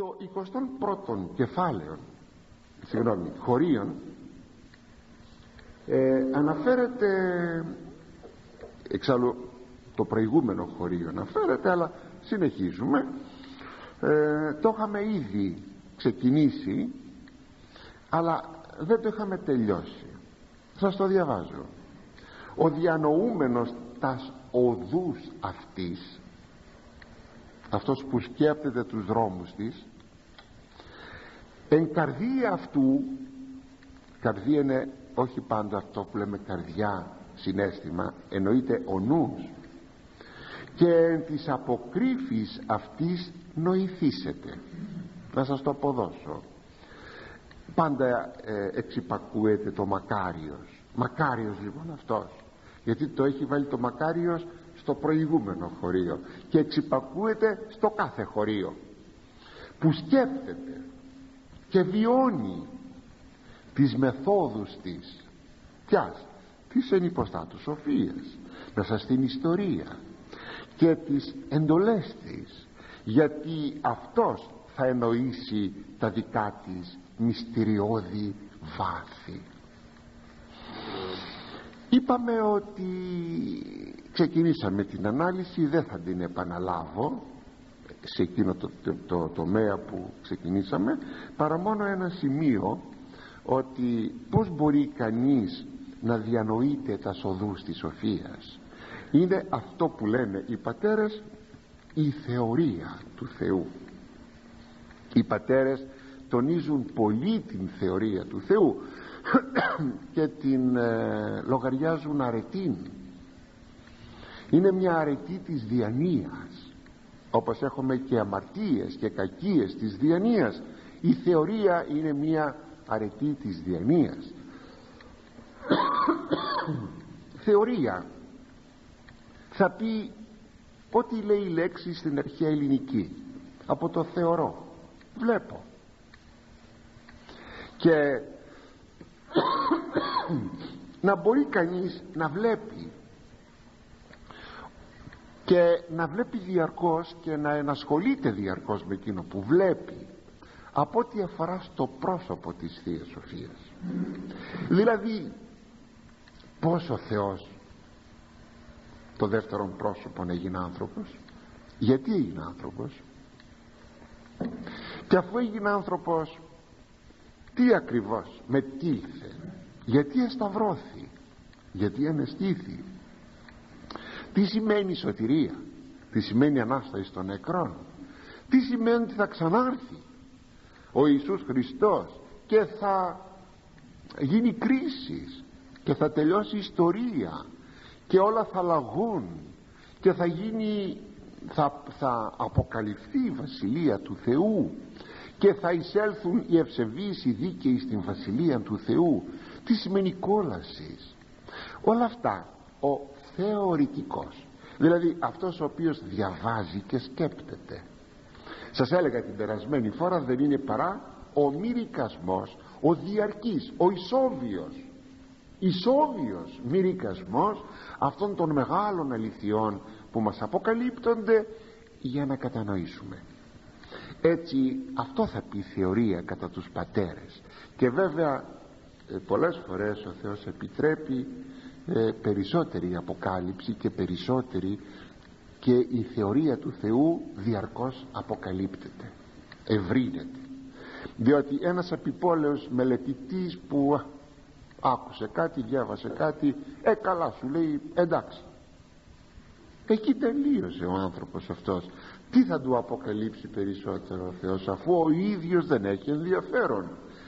Το 21ο κεφάλαιο χωρίων αναφέρεται, εξάλλου το προηγούμενο χωρίο αναφέρεται, αλλά συνεχίζουμε. Το είχαμε ήδη ξεκινήσει, αλλά δεν το είχαμε τελειώσει. Σας το διαβάζω. Ο διανοούμενος τας οδούς αυτής, αυτός που σκέπτεται τους δρόμους της, εν καρδία αυτού, καρδία είναι όχι πάντα αυτό που λέμε καρδιά, συναίσθημα, εννοείται ο νους, και εν της αποκρύφης αυτής νοηθήσετε. Να σας το αποδώσω. Πάντα εξυπακούεται το μακάριος. Μακάριος λοιπόν αυτός, γιατί το έχει βάλει το μακάριος στο προηγούμενο χωρίο και εξυπακούεται στο κάθε χωρίο, που σκέπτεται και βιώνει τις μεθόδους της, ποιας? Της εν υποστάτου σοφίας, μέσα στην ιστορία, και τις εντολές της, γιατί αυτός θα εννοήσει τα δικά της μυστηριώδη βάθη. Είπαμε ότι ξεκινήσαμε την ανάλυση, δεν θα την επαναλάβω σε εκείνο το τομέα που ξεκινήσαμε, παρά μόνο ένα σημείο, ότι πως μπορεί κανείς να διανοείται τα οδούς της σοφίας. Είναι αυτό που λένε οι πατέρες η θεωρία του Θεού. Οι πατέρες τονίζουν πολύ την θεωρία του Θεού και την λογαριάζουν αρετήν. Είναι μια αρετή της διανοίας, όπως έχουμε και αμαρτίες και κακίες της διανοίας. Η θεωρία είναι μια αρετή της διανοίας. Θεωρία θα πει ό,τι λέει η λέξη στην αρχαία ελληνική, από το θεωρώ, βλέπω. Και να μπορεί κανείς να βλέπει, και να βλέπει διαρκώς και να ενασχολείται διαρκώς με εκείνο που βλέπει, από ό,τι αφορά στο πρόσωπο της Θείας Σοφίας. Δηλαδή πως ο Θεός το δεύτερον πρόσωπον έγινε άνθρωπος. Γιατί έγινε άνθρωπος? Και αφού έγινε άνθρωπος, τι ακριβώς, με τι ήλθε, γιατί εσταυρώθη, γιατί ανεστήθη, τι σημαίνει σωτηρία, τι σημαίνει Ανάσταση των νεκρών, τι σημαίνει ότι θα ξανάρθει ο Ιησούς Χριστός και θα γίνει κρίση και θα τελειώσει η ιστορία και όλα θα αλλαγούν και θα γίνει, θα αποκαλυφθεί η Βασιλεία του Θεού και θα εισέλθουν οι ευσεβείς, οι δίκαιοι στην Βασιλεία του Θεού. Τι σημαίνει κόλαση? Όλα αυτά ο θεωρητικός, δηλαδή αυτός ο οποίος διαβάζει και σκέπτεται. Σας έλεγα την περασμένη φορά, δεν είναι παρά ο μυρικασμός, ο διαρκής, ο ισόβιος μυρικασμός αυτών των μεγάλων αληθιών που μας αποκαλύπτονται για να κατανοήσουμε. Έτσι αυτό θα πει θεωρία κατά τους πατέρες. Και βέβαια πολλές φορές ο Θεός επιτρέπει περισσότερη αποκάλυψη και περισσότερη, και η θεωρία του Θεού διαρκώς αποκαλύπτεται, ευρύνεται. Διότι ένας επιπόλαιος μελετητής που άκουσε κάτι, διάβασε κάτι, καλά σου λέει, εντάξει, εκεί τελείωσε ο άνθρωπος αυτός. Τι θα του περισσότερο ο Θεός, αφού ο ίδιος δεν έχει ενδιαφέρον?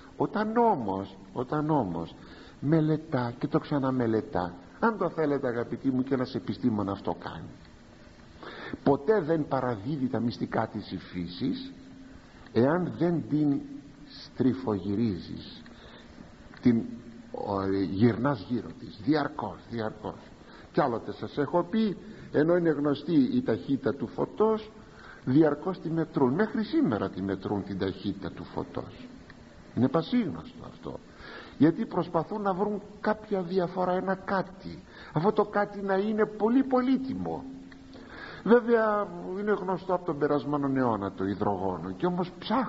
Όταν όμως μελετά και το ξαναμελετά, αν το θέλετε αγαπητοί μου, και ένας επιστήμον αυτό κάνει, ποτέ δεν παραδίδει τα μυστικά της φύσης εάν δεν την στριφογυρίζεις, την γυρνάς γύρω της διαρκώς. Κι άλλοτε σας έχω πει, ενώ είναι γνωστή η ταχύτητα του φωτός, διαρκώς τη μετρούν. Μέχρι σήμερα τη μετρούν την ταχύτητα του φωτός. Είναι πασίγνωστο αυτό, γιατί προσπαθούν να βρουν κάποια διαφορά, ένα κάτι, αυτό το κάτι να είναι πολύ πολύτιμο. Βέβαια είναι γνωστό από τον περασμένο αιώνα το υδρογόνο, και όμως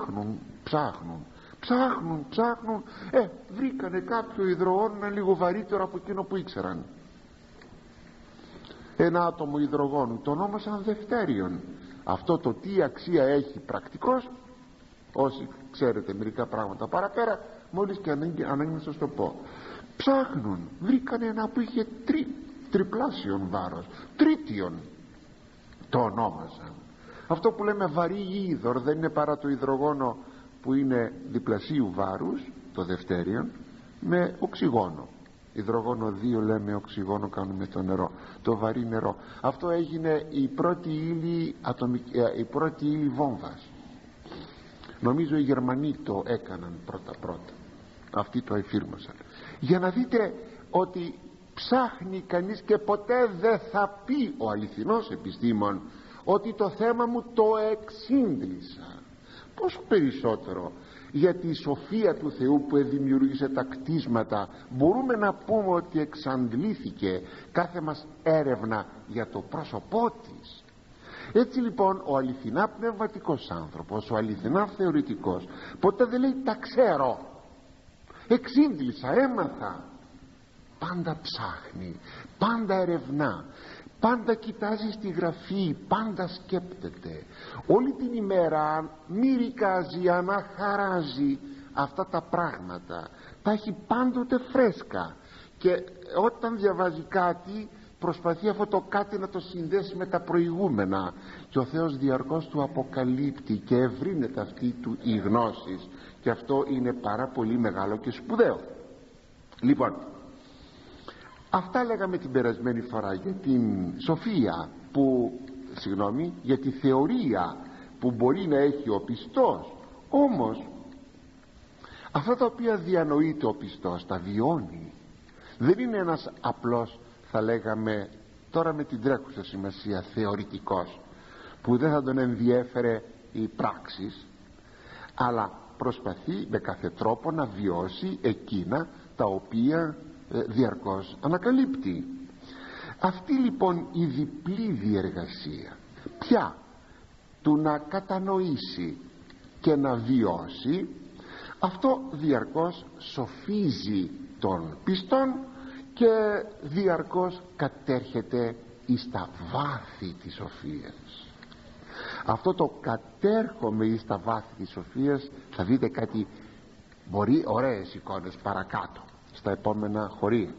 ψάχνουν, βρήκανε κάποιο υδρογόνο λίγο βαρύτερο από εκείνο που ήξεραν. Ένα άτομο υδρογόνου το ονόμασαν δευτέριον. Αυτό το τι αξία έχει πρακτικός, όσοι ξέρετε μερικά πράγματα παραπέρα, μόλις και ανάγκη να σας το πω. Ψάχνουν, βρήκανε ένα που είχε τριπλάσιον βάρος, τρίτιον το ονόμασαν. Αυτό που λέμε βαρύ είδωρ δεν είναι παρά το υδρογόνο που είναι διπλασίου βάρους, το δευτέριον, με οξυγόνο. Υδρογόνο 2 λέμε, οξυγόνο κάνουμε το νερό, το βαρύ νερό. Αυτό έγινε η πρώτη ύλη βόμβας. Νομίζω οι Γερμανοί το έκαναν πρώτα, αυτοί το εφήρμοσαν. Για να δείτε ότι ψάχνει κανείς, και ποτέ δεν θα πει ο αληθινός επιστήμον ότι το θέμα μου το εξήντλησα. Πόσο περισσότερο για τη σοφία του Θεού που δημιούργησε τα κτίσματα μπορούμε να πούμε ότι εξαντλήθηκε κάθε μας έρευνα για το πρόσωπό της. Έτσι λοιπόν ο αληθινά πνευματικός άνθρωπος, ο αληθινά θεωρητικός, ποτέ δεν λέει τα ξέρω, εξήντλησα, έμαθα. Πάντα ψάχνει, πάντα ερευνά, πάντα κοιτάζει στη γραφή, πάντα σκέπτεται. Όλη την ημέρα μυρικάζει, αναχαράζει αυτά τα πράγματα, τα έχει πάντοτε φρέσκα, και όταν διαβάζει κάτι προσπαθεί αυτό το κάτι να το συνδέσει με τα προηγούμενα, και ο Θεός διαρκώς του αποκαλύπτει και ευρύνεται αυτή του η γνώση, και αυτό είναι πάρα πολύ μεγάλο και σπουδαίο. Λοιπόν, αυτά λέγαμε την περασμένη φορά για την σοφία για τη θεωρία που μπορεί να έχει ο πιστός. Όμως αυτά τα οποία διανοείται ο πιστός τα βιώνει. Δεν είναι ένας απλός, θα λέγαμε τώρα με την τρέχουσα σημασία, θεωρητικός που δεν θα τον ενδιέφερε οι πράξεις, αλλά προσπαθεί με κάθε τρόπο να βιώσει εκείνα τα οποία διαρκώς ανακαλύπτει. Αυτή λοιπόν η διπλή διεργασία, πια του να κατανοήσει και να βιώσει, αυτό διαρκώς σοφίζει τον πιστόν και διαρκώς κατέρχεται εις τα βάθη της σοφίας. Αυτό το κατέρχομαι εις τα βάθη της σοφίας, θα δείτε κάτι ωραίες εικόνες παρακάτω στα επόμενα χωρία.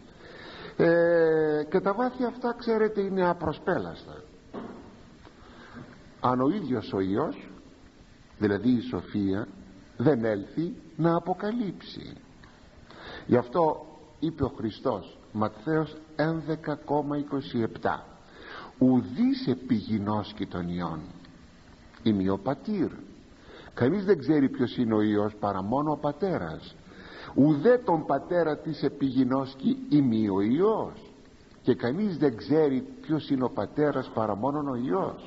Και τα βάθη αυτά ξέρετε είναι απροσπέλαστα. Αν ο ίδιος ο Υιός, δηλαδή η σοφία, δεν έλθει να αποκαλύψει. Γι' αυτό είπε ο Χριστός, Ματθαίος 11,27, ουδείς επιγεινώσκει τον Υιόν ημι ο πατήρ. Κανείς δεν ξέρει ποιος είναι ο Υιός παρά μόνο ο πατέρας. Ουδέ τον πατέρα της επιγεινώσκει ημι ο Υιός, και κανείς δεν ξέρει ποιος είναι ο πατέρας παρά μόνο ο Υιός.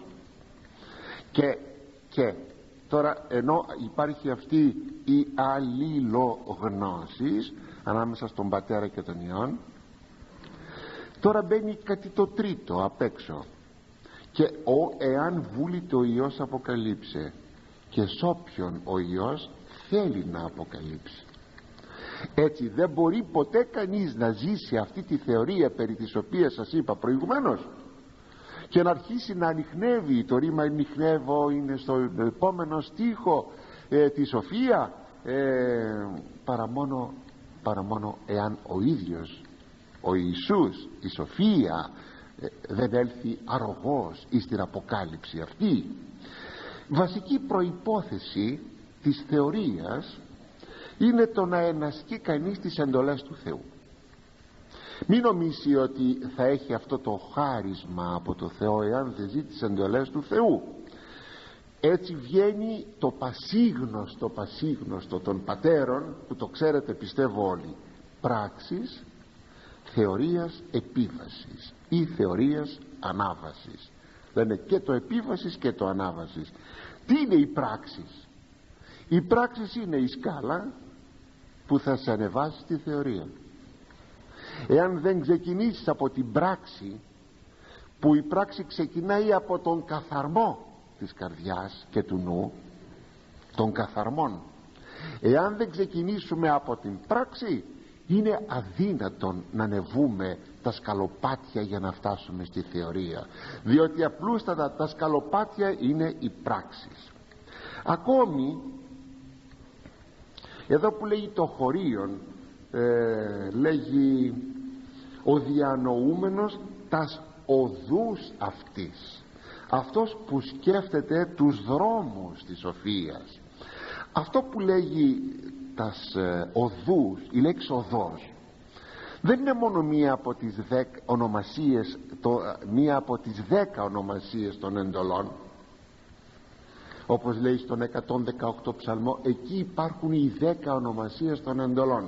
Και τώρα, ενώ υπάρχει αυτή η αλληλογνώση ανάμεσα στον πατέρα και τον Υιόν, τώρα μπαίνει κάτι το τρίτο απ' έξω, και εάν βούλει ο Υιός αποκαλύψε, και σ' όποιον ο Υιός θέλει να αποκαλύψει. Έτσι δεν μπορεί ποτέ κανείς να ζήσει αυτή τη θεωρία περί της οποίας σας είπα προηγουμένως και να αρχίσει να ανιχνεύει. Το ρήμα ανιχνεύω είναι στο επόμενο στίχο, τη σοφία, παρά μόνο εάν ο ίδιος ο Ιησούς, η σοφία, δεν έλθει αρρωγός εις την αποκάλυψη αυτή. Βασική προϋπόθεση της θεωρίας είναι το να ενασκεί κανείς τις εντολές του Θεού. Μην νομίσει ότι θα έχει αυτό το χάρισμα από το Θεό εάν δεν ζει τις εντολές του Θεού. Έτσι βγαίνει το πασίγνωστο των πατέρων, που το ξέρετε πιστεύω όλοι, πράξεις θεωρίας επίβασης ή θεωρίας ανάβασης. Λένε και το επίβασης και το ανάβασης. Τι είναι οι πράξεις? Οι πράξεις είναι η σκάλα που θα σε ανεβάσει στη θεωρία. Εάν δεν ξεκινήσεις από την πράξη που η πράξη ξεκινάει από τον καθαρμό της καρδιάς και του νου, των καθαρμών. Εάν δεν ξεκινήσουμε από την πράξη, είναι αδύνατον να ανεβούμε τα σκαλοπάτια για να φτάσουμε στη θεωρία, διότι απλούστατα τα σκαλοπάτια είναι οι πράξεις. Ακόμη εδώ που λέγει το χωρίον, λέγει ο διανοούμενος τας οδούς αυτής, αυτός που σκέφτεται τους δρόμους της σοφίας. Αυτό που λέγει τας οδούς, η λέξη οδός, δεν είναι μόνο μία από τις 10 ονομασίες, μία από τις 10 ονομασίες των εντολών, όπως λέει στον 118 ψαλμό. Εκεί υπάρχουν οι 10 ονομασίες των εντολών,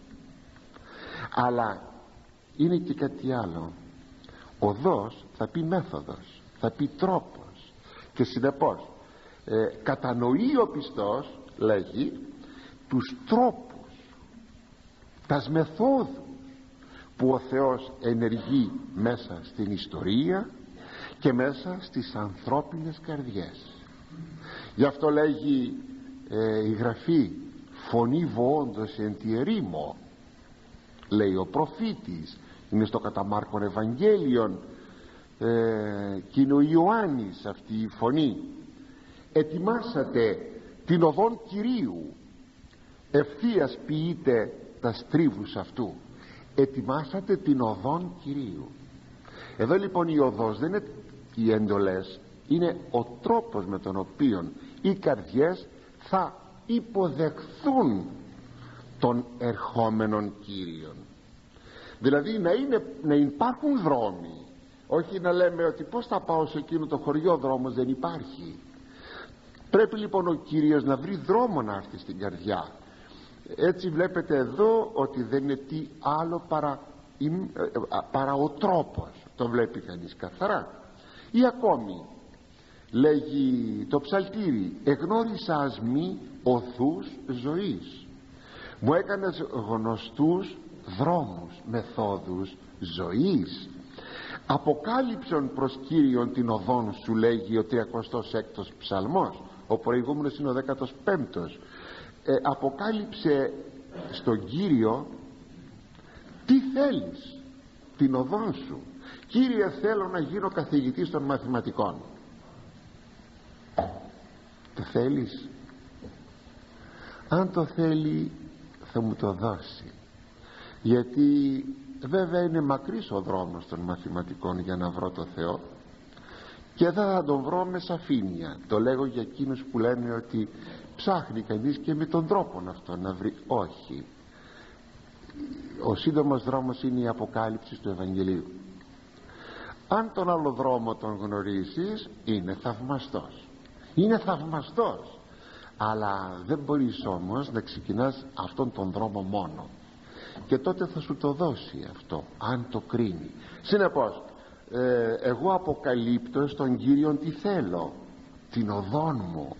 αλλά είναι και κάτι άλλο. Οδός θα πει μέθοδος, θα πει τρόπος, και συνεπώς κατανοεί ο πιστός, λέγει, τους τρόπους, τας μεθόδους που ο Θεός ενεργεί μέσα στην ιστορία και μέσα στις ανθρώπινες καρδιές. Γι' αυτό λέγει η Γραφή, φωνή βοόντος εν τη ερήμο, λέει ο προφήτης, είναι στο κατά Μάρκον Ευαγγέλιον, και είναι ο Ιωάννης αυτή η φωνή. Ετοιμάσατε την οδόν Κυρίου, ευθείας ποιείτε τα στρίβους αυτού. Ετοιμάσατε την οδόν Κυρίου. Εδώ λοιπόν η οδός δεν είναι οι εντολές, είναι ο τρόπος με τον οποίο οι καρδιές θα υποδεχθούν τον ερχόμενον Κύριον. Δηλαδή να υπάρχουν δρόμοι, όχι να λέμε ότι πώς θα πάω σε εκείνο το χωριό, δρόμος δεν υπάρχει. Πρέπει λοιπόν ο Κύριος να βρει δρόμο να έρθει στην καρδιά. Έτσι βλέπετε εδώ ότι δεν είναι τι άλλο παρά ο τρόπος, το βλέπει κανείς καθαρά. Ή ακόμη λέγει το ψαλτήρι, εγνώρισας μη οδούς ζωής, μου έκανες γνωστούς δρόμους, μεθόδους ζωής. Αποκάλυψον προς Κύριον την οδόν σου, λέγει ο 36ος ψαλμός. Ο προηγούμενος είναι ο 15ος. Αποκάλυψε στον Κύριο τι θέλεις, την οδόν σου. Κύριε, θέλω να γίνω καθηγητής των μαθηματικών. Το θέλεις? Αν το θέλει θα μου το δώσει, γιατί βέβαια είναι μακρύς ο δρόμος των μαθηματικών για να βρω το Θεό, και δεν θα τον βρω με σαφήνεια. Το λέγω για εκείνους που λένε ότι ψάχνει κανείς και με τον τρόπο αυτό να βρει. Όχι, ο σύντομος δρόμος είναι η αποκάλυψη του Ευαγγελίου. Αν τον άλλο δρόμο τον γνωρίζεις, είναι θαυμαστός, είναι θαυμαστός, αλλά δεν μπορείς όμως να ξεκινάς αυτόν τον δρόμο μόνο, και τότε θα σου το δώσει αυτό αν το κρίνει. Συνεπώς εγώ αποκαλύπτω στον Κύριον τι θέλω, την οδόν μου.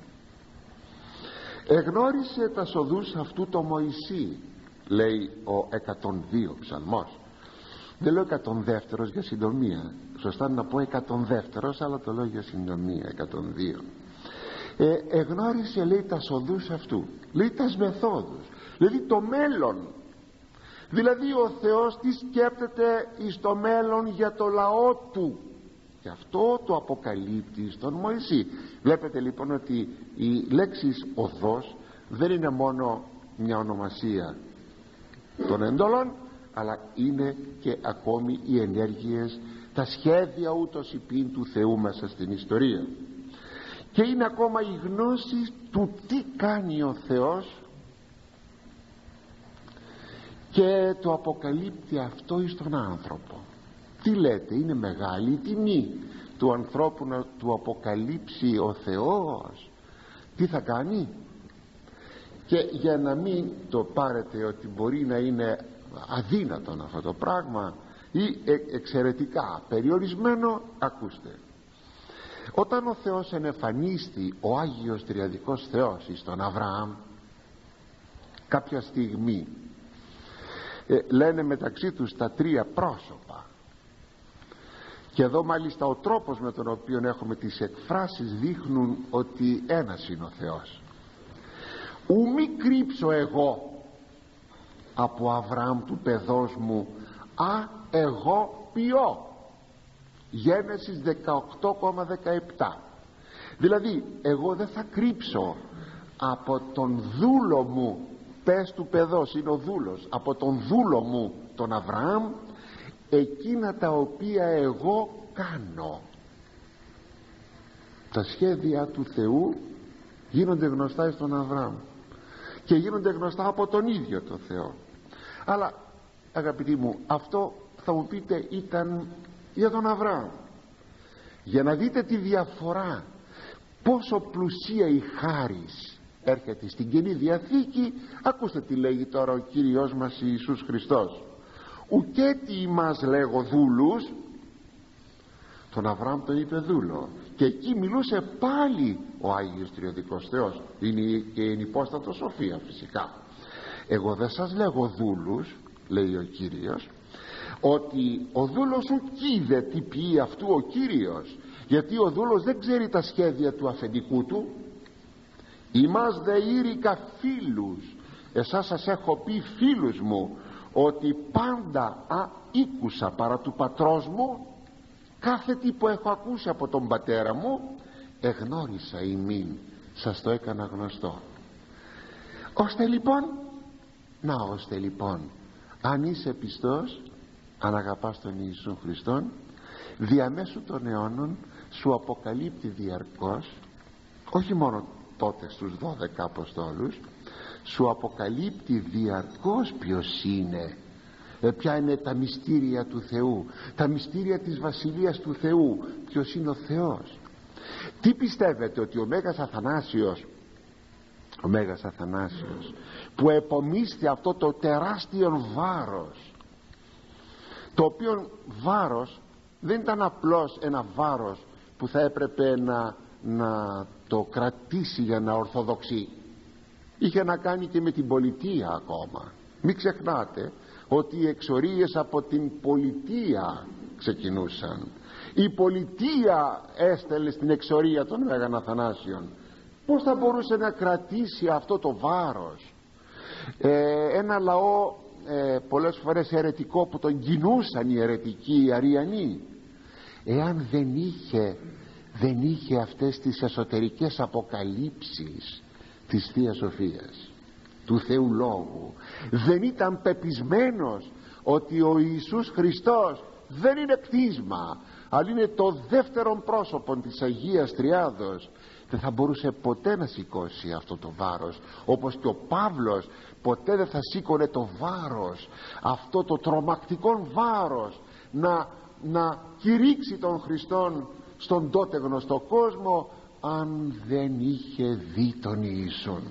Εγνώρισε τα οδούς αυτού το Μωυσή, λέει ο 102 ψαλμός. Δεν λέω 102 για συντομία, σωστά να πω 102, αλλά το λέω για συντομία, 102. Εγνώρισε, λέει, τα οδούς αυτού, λέει τας μεθόδους, δηλαδή το μέλλον. Δηλαδή ο Θεός τι σκέπτεται εις το μέλλον για το λαό του, και αυτό το αποκαλύπτει στον Μωυσή. Βλέπετε λοιπόν ότι η λέξη οδός δεν είναι μόνο μια ονομασία των εντολών, αλλά είναι και ακόμη οι ενέργειες, τα σχέδια ούτως υπήν του Θεού μέσα στην ιστορία, και είναι ακόμα η γνώση του τι κάνει ο Θεός, και το αποκαλύπτει αυτό εις τον άνθρωπο. Τι λέτε, είναι μεγάλη η τιμή του ανθρώπου να του αποκαλύψει ο Θεός τι θα κάνει. Και για να μην το πάρετε ότι μπορεί να είναι αδύνατον αυτό το πράγμα ή εξαιρετικά περιορισμένο, ακούστε. Όταν ο Θεός ενεφανίστη, ο Άγιος Τριαδικός Θεός εις τον Αβραάμ, κάποια στιγμή λένε μεταξύ τους τα τρία πρόσωπα, Και εδώ μάλιστα ο τρόπος με τον οποίο έχουμε τις εκφράσεις δείχνουν ότι ένας είναι ο Θεός. Ου μη κρύψω εγώ από Αβραάμ του παιδός μου, εγώ ποιώ. Γένεσης 18,17. Δηλαδή εγώ δεν θα κρύψω από τον δούλο μου, πες του παιδός είναι ο δούλος, από τον δούλο μου τον Αβραάμ εκείνα τα οποία εγώ κάνω. Τα σχέδια του Θεού γίνονται γνωστά στον Αβραάμ και γίνονται γνωστά από τον ίδιο τον Θεό. Αλλά αγαπητοί μου, αυτό θα μου πείτε ήταν για τον Αβραάμ. Για να δείτε τη διαφορά, πόσο πλουσία η χάρις έρχεται στην Καινή Διαθήκη, ακούστε τι λέγει τώρα ο Κύριος μας Ιησούς Χριστός. Ουκέτι μας λέγω δούλους, τον Αβραάμ τον είπε δούλο, και εκεί μιλούσε πάλι ο Άγιος Τριωδικός Θεός, είναι και η υπόστατο σοφία φυσικά. Εγώ δεν σας λέγω δούλους, λέει ο Κύριος, ότι ο δούλος ουκείδε τι ποιεί αυτού ο Κύριος, γιατί ο δούλος δεν ξέρει τα σχέδια του αφεντικού του. Ημάς δε ήρικα φίλους, εσάς σας έχω πει φίλους μου, ότι πάντα ήκουσα παρά του πατρός μου, κάθε τι που έχω ακούσει από τον πατέρα μου εγνώρισα ημίν, σας το έκανα γνωστό. Ώστε λοιπόν αν είσαι πιστός, αν αγαπάς τον Ιησού Χριστόν, διαμέσου των αιώνων σου αποκαλύπτει διαρκώς, όχι μόνο τότε στους 12 Αποστόλους, σου αποκαλύπτει διαρκώς ποιος είναι, ποια είναι τα μυστήρια του Θεού, τα μυστήρια της Βασιλείας του Θεού, ποιος είναι ο Θεός. Τι πιστεύετε, ότι ο Μέγας Αθανάσιος που επομίστη αυτό το τεράστιο βάρος, το οποίο βάρος δεν ήταν απλώς ένα βάρος που θα έπρεπε να το κρατήσει για να ορθοδοξεί, είχε να κάνει και με την πολιτεία ακόμα. Μην ξεχνάτε ότι οι εξορίες από την πολιτεία ξεκινούσαν. Η πολιτεία έστελε στην εξορία των Μέγαν Αθανάσιων. Πώς θα μπορούσε να κρατήσει αυτό το βάρος ένα λαό πολλές φορές αιρετικό, που τον κινούσαν οι αιρετικοί, οι Αριανοί, εάν δεν είχε αυτές τις εσωτερικές αποκαλύψεις της Θείας Σοφίας, του Θεού Λόγου, δεν ήταν πεπισμένος ότι ο Ιησούς Χριστός δεν είναι κτίσμα, αλλά είναι το δεύτερο πρόσωπο της Αγίας Τριάδος, δεν θα μπορούσε ποτέ να σηκώσει αυτό το βάρος, όπως και ο Παύλος ποτέ δεν θα σήκωνε το βάρος, αυτό το τρομακτικό βάρος, να κηρύξει τον Χριστόν στον τότε γνωστό κόσμο, αν δεν είχε δει τον Ιησούν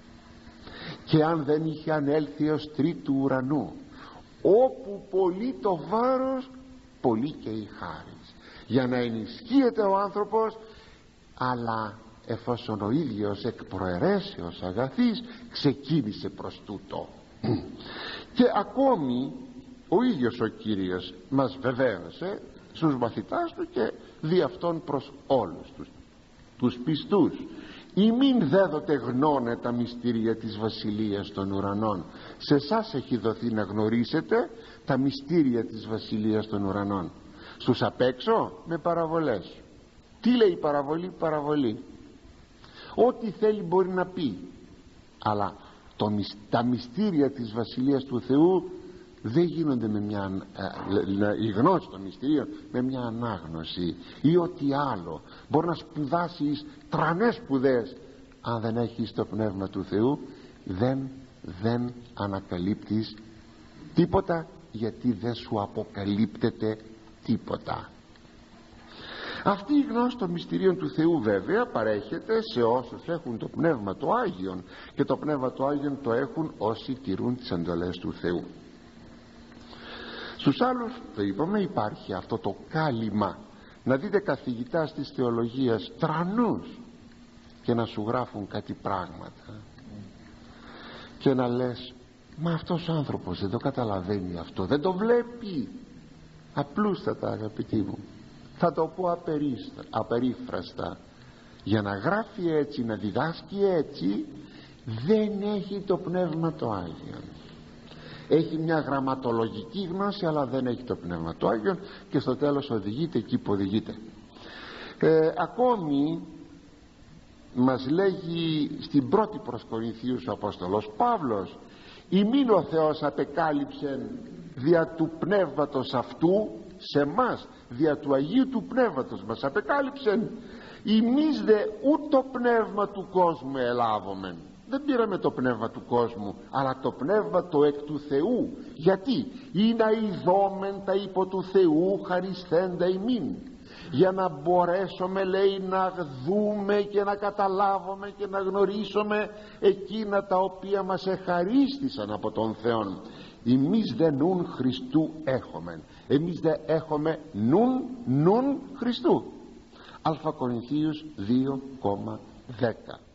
και αν δεν είχε ανέλθει ως τρίτου ουρανού, όπου πολύ το βάρος, πολύ και η χάρις, για να ενισχύεται ο άνθρωπος, αλλά εφόσον ο ίδιος εκ προαιρέσεως αγαθής ξεκίνησε προς τούτο. Και ακόμη ο ίδιος ο Κύριος μας βεβαίωσε στους μαθητάς του και δι' αυτόν προς όλους τους πιστούς: ημίν δέδοτε γνώνε τα μυστήρια της Βασιλείας των ουρανών. Σε εσάς έχει δοθεί να γνωρίσετε τα μυστήρια της Βασιλείας των ουρανών. Στους απ' έξω με παραβολές. Τι λέει παραβολή, ό,τι θέλει μπορεί να πει, αλλά τα μυστήρια της Βασιλείας του Θεού δεν γίνονται με η γνώση των μυστηρίων με μια ανάγνωση ή ό,τι άλλο. Μπορεί να σπουδάσεις τρανές σπουδές, αν δεν έχεις το Πνεύμα του Θεού δεν ανακαλύπτεις τίποτα, γιατί δεν σου αποκαλύπτεται τίποτα. Αυτή η γνώση των μυστηρίων του Θεού βέβαια παρέχεται σε όσους έχουν το Πνεύμα το Άγιον, και το Πνεύμα το Άγιον το έχουν όσοι τηρούν τις εντολές του Θεού. Στους άλλους, το είπαμε, υπάρχει αυτό το κάλυμα. Να δείτε καθηγητάς της θεολογίας τρανούς και να σου γράφουν κάτι πράγματα και να λες, μα αυτός ο άνθρωπος δεν το καταλαβαίνει αυτό, δεν το βλέπει. Απλούστατα, αγαπητοί μου, Θα το πω απερίφραστα. Για να γράφει έτσι, να διδάσκει έτσι, δεν έχει το Πνεύμα το Άγιο. Έχει μια γραμματολογική γνώση, αλλά δεν έχει το Πνεύμα το Άγιο, και στο τέλος οδηγείται εκεί που οδηγείται. Ακόμη μας λέγει στην πρώτη προς Κορινθίους ο Απόστολος Παύλος: ημίν ο Θεός απεκάλυψε δια του Πνεύματος αυτού σε μας, δια του Αγίου του Πνεύματος μας απεκάλυψε. Εμείς δε ούτε το πνεύμα του κόσμου ελάβομεν. Δεν πήραμε το πνεύμα του κόσμου, αλλά το πνεύμα το εκ του Θεού. Γιατί? Ή να ειδόμεν τα υπό του Θεού χαρισθέντα ημίν, για να μπορέσουμε, λέει, να δούμε και να καταλάβουμε και να γνωρίσουμε εκείνα τα οποία μας εχαρίστησαν από τον Θεόν. Εμείς δε νουν Χριστού έχομεν. Εμείς δε έχουμε νουν Χριστού. Α Κορινθίους 2,10.